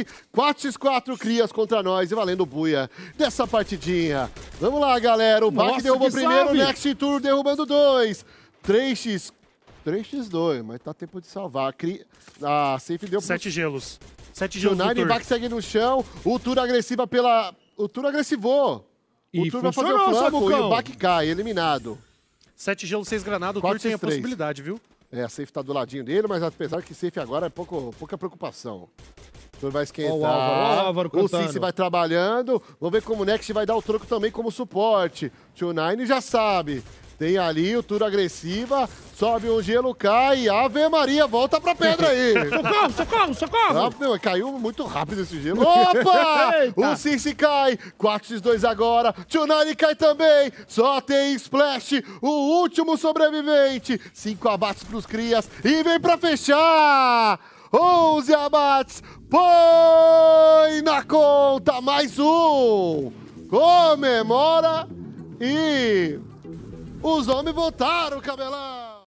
4x4 crias contra nós e valendo buia dessa partidinha. Vamos lá, galera. O Bak derrubou primeiro, o Next Tour derrubando 2. 3x2, mas tá tempo de salvar. A Safe deu 7 gelos. 7 gelos do Nine, Tour. o Bak segue no chão. O Tour agressiva pela... O Tour agressivou. O Tour vai fazer o flanco e o Bak cai, eliminado. 7 gelos, 6 granadas. O Tour tem a possibilidade, viu? É, a Safe tá do ladinho dele, mas apesar que Safe agora é pouca preocupação. O Tour vai esquentar. O Cici vai trabalhando. Vamos ver como o Next vai dar o troco também como suporte. Nine já sabe. Tem ali o Tour agressiva, sobe um gelo, cai, Ave Maria, volta pra pedra aí. Socorro! Caiu muito rápido esse gelo. Opa! O Cici cai, 4x2 agora, Nine cai também, só tem Splash, o último sobrevivente. 5 abates pros crias e vem pra fechar. 11 abates, põe na conta, mais um. Comemora e... Os homens voltaram, cabelão!